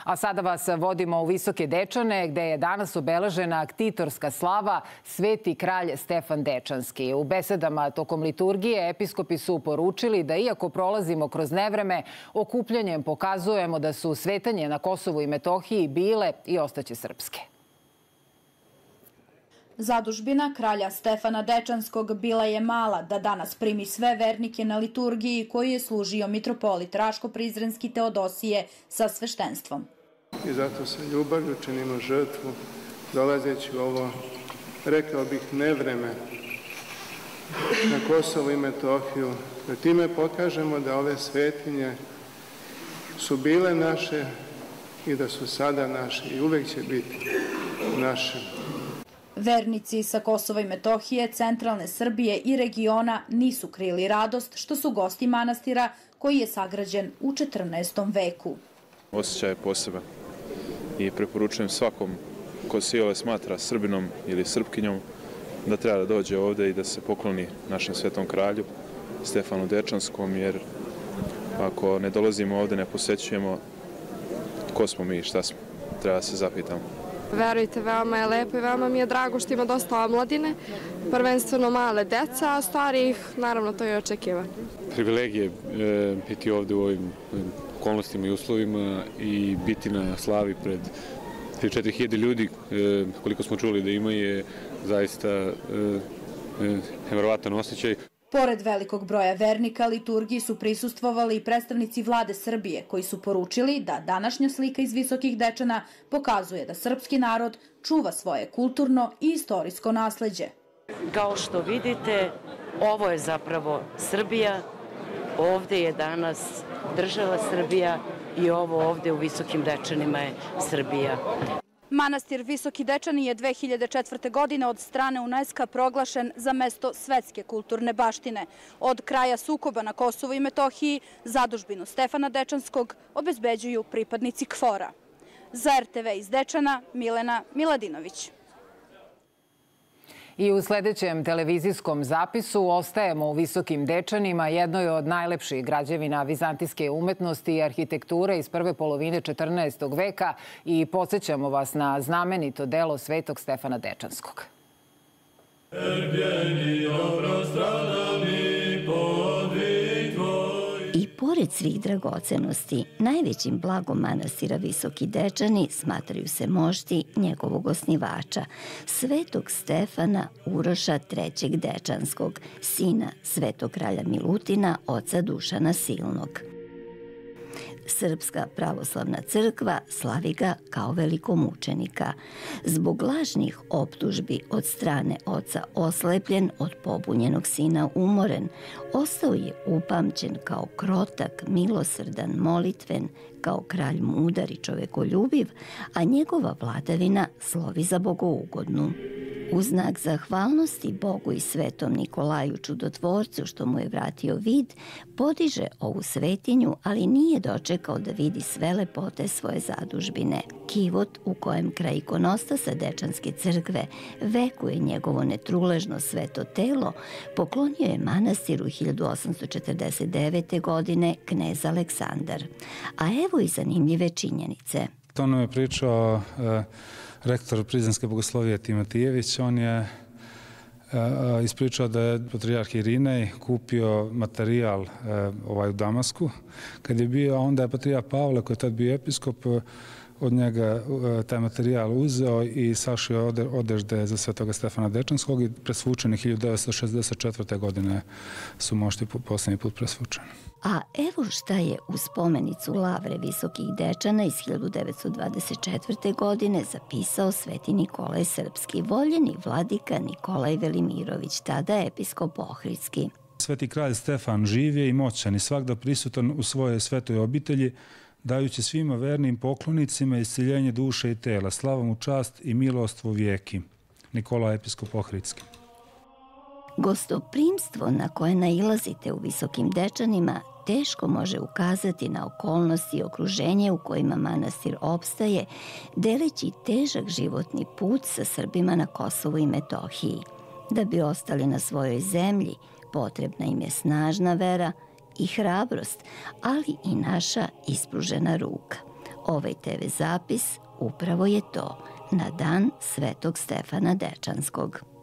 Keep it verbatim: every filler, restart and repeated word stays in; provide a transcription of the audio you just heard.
A sada vas vodimo u Visoke Dečane, gde je danas obeležena ktitorska slava Sveti kralj Stefan Dečanski. U besedama tokom liturgije episkopi su poručili da iako prolazimo kroz nevreme, okupljanjem pokazujemo da su svetanje na Kosovu i Metohiji bile i ostaće srpske. Zadužbina kralja Stefana Dečanskog bila je mala da danas primi sve vernike na liturgiji koju je služio mitropolit Raško-Prizrenski Teodosije sa sveštenstvom. I zato sa ljubavlju činimo žrtvu, dolazeći u ovo, rekao bih, nevreme na Kosovo i Metohiju, da time pokažemo da ove svetinje su bile naše i da su sada naše i uvek će biti naše. Vernici sa Kosova i Metohije, centralne Srbije i regiona nisu krili radost što su gosti manastira koji je sagrađen u četrnaestom veku. Osjećaj je poseban i preporučujem svakom ko se iole smatra Srbinom ili Srpkinjom da treba da dođe ovde i da se pokloni našem svetom kralju Stefanu Dečanskom, jer ako ne dolazimo ovde, ne posećujemo, ko smo mi i šta smo, treba da se zapitamo. Verujte, veoma je lepo i veoma mi je drago što ima dosta omladine, prvenstveno male deca, a starijih, naravno, to je očekivano. Privilegije je biti ovde u ovim okolnostima i uslovima i biti na slavi pred tri do četiri hiljade ljudi, koliko smo čuli da ima, je zaista neverovatan osjećaj. Pored velikog broja vernika, liturgiji su prisustvovali i predstavnici vlade Srbije, koji su poručili da današnja slika iz Visokih Dečana pokazuje da srpski narod čuva svoje kulturno i istorijsko nasleđe. Kao što vidite, ovo je zapravo Srbija, ovde je danas država Srbija i ovo ovde u Visokim Dečanima je Srbija. Manastir Visoki Dečani je dve hiljade četvrte. godine od strane UNESCO proglašen za mesto svetske kulturne baštine. Od kraja sukoba na Kosovu i Metohiji zadužbinu Stefana Dečanskog obezbeđuju pripadnici KFOR-a. Za R T V iz Dečana, Milena Miladinović. I u sledećem televizijskom zapisu ostajemo u Visokim Dečanima, jednoj od najlepših građevina vizantijske umetnosti i arhitekture iz prve polovine četrnaestog veka i podsjećamo vas na znamenito delo Svetog Stefana Dečanskog. I pored svih dragocenosti, najvećim blagom manastira Visoki Dečani smatraju se mošti njegovog osnivača, Svetog Stefana Uroša trećeg Dečanskog, sina Svetog kralja Milutina, oca Dušana Silnog. Srpska pravoslavna crkva slavi ga kao velikomučenika. Zbog lažnih optužbi od strane oca oslepljen, od pobunjenog sina umoren, ostao je upamćen kao krotak, milosrdan, molitven, kao kralj mudar i čovekoljubiv, a njegova vladavina slovi za bogougodnu. U znak zahvalnosti Bogu i svetom Nikolaju Čudotvorcu što mu je vratio vid, podiže ovu svetinju, ali nije dočekao da vidi sve lepote svoje zadužbine. Kivot u kojem kraj ikonostasa Dečanske crkve vekuje njegovo netruležno sveto telo, poklonio je manastiru hiljadu osamsto četrdeset devete. godine knez Aleksandar. A evo i zanimljive činjenice. To nam je pričao rektor Prizrenske bogoslovije Timotijević. On je ispričao da je patrijarh Irinej kupio materijal ovaj u Damasku. Kad je bio, onda je patrijarh Pavle, koji je tad bio episkop, od njega taj materijal uzeo i sašio odežde za Svetoga Stefana Dečanskog i presvučeni hiljadu devetsto šezdeset četvrte. godine su mošti poslednji put presvučeni. A evo šta je u spomenicu Lavre Visokih Dečana iz hiljadu devetsto dvadeset četvrte. godine zapisao Sveti Nikolaj Srpski, voljeni vladika Nikolaj Velimirović, tada episkop Ohridski. Sveti kralj Stefan živ je i moćan i svakda prisutan u svojoj svetoj obitelji, dajući svima vernim poklonicima isceljenje duše i tela, slava mu čast i milost vo vijeki. Nikola episkop Ohridski. Gostoprimstvo na koje nailazite u Visokim Dečanima teško može ukazati na okolnosti i okruženje u kojima manastir opstaje, deleći težak životni put sa Srbima na Kosovu i Metohiji. Da bi ostali na svojoj zemlji, potrebna im je snažna vera i hrabrost, ali i naša ispružena ruka. Ovaj te ve zapis upravo je to, na dan Svetog Stefana Dečanskog.